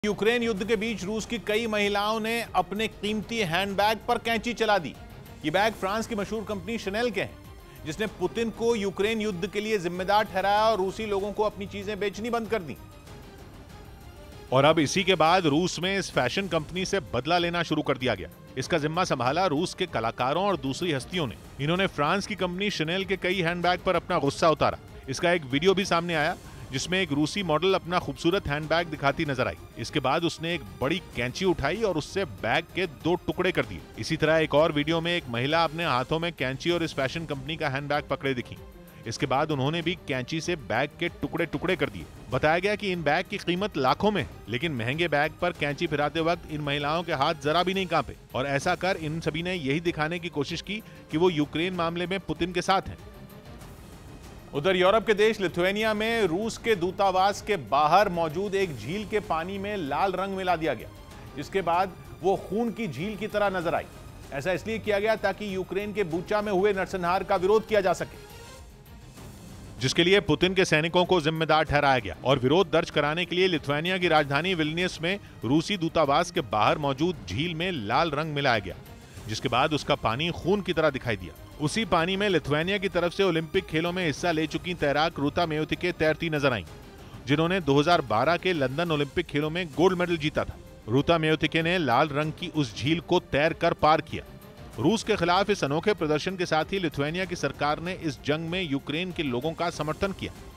Ukraine युद्ध के बीच रूस की कई महिलाओं ने अपने कीमती हैंडबैग पर कैंची चला दी। ये बैग फ्रांस की मशहूर कंपनी शनेल के हैं, जिसने पुतिन को यूक्रेन युद्ध के लिए जिम्मेदार ठहराया और रूसी लोगों को अपनी चीजें बेचनी बंद कर दी। और अब इसी के बाद रूस में इस फैशन कंपनी से बदला लेना शुरू कर दिया गया। इसका जिम्मा संभाला रूस के कलाकारों और दूसरी हस्तियों ने। इन्होंने फ्रांस की कंपनी शनेल के कई हैंडबैग पर अपना गुस्सा उतारा। इसका एक वीडियो भी सामने आया जिसमें एक रूसी मॉडल अपना खूबसूरत हैंडबैग दिखाती नजर आई। इसके बाद उसने एक बड़ी कैंची उठाई और उससे बैग के 2 टुकड़े कर दिए। इसी तरह एक और वीडियो में एक महिला अपने हाथों में कैंची और इस फैशन कंपनी का हैंडबैग पकड़े दिखी। इसके बाद उन्होंने भी कैंची से बैग के टुकड़े टुकड़े कर दिए। बताया गया कि इन बैग की कीमत लाखों में है, लेकिन महंगे बैग पर कैंची फिराते वक्त इन महिलाओं के हाथ जरा भी नहीं कांपे और ऐसा कर इन सभी ने यही दिखाने की कोशिश की कि वो यूक्रेन मामले में पुतिन के साथ हैं। उधर यूरोप के देश लिथुआनिया में रूस के दूतावास के बाहर मौजूद एक झील के पानी में लाल रंग मिला दिया गया, जिसके बाद वो खून की झील की तरह नजर आई। ऐसा इसलिए किया गया ताकि यूक्रेन के बूचा में हुए नरसंहार का विरोध किया जा सके, जिसके लिए पुतिन के सैनिकों को जिम्मेदार ठहराया गया। और विरोध दर्ज कराने के लिए लिथुआनिया की राजधानी विल्नियस में रूसी दूतावास के बाहर मौजूद झील में लाल रंग मिलाया गया, जिसके बाद उसका पानी खून की तरह दिखाई दिया। उसी पानी में लिथुआनिया की तरफ से ओलंपिक खेलों में हिस्सा ले चुकी तैराक रुता मेयोतिके तैरती नजर आईं, जिन्होंने 2012 के लंदन ओलंपिक खेलों में गोल्ड मेडल जीता था। रुता मेयोतिके ने लाल रंग की उस झील को तैर कर पार किया। रूस के खिलाफ इस अनोखे प्रदर्शन के साथ ही लिथुआनिया की सरकार ने इस जंग में यूक्रेन के लोगों का समर्थन किया।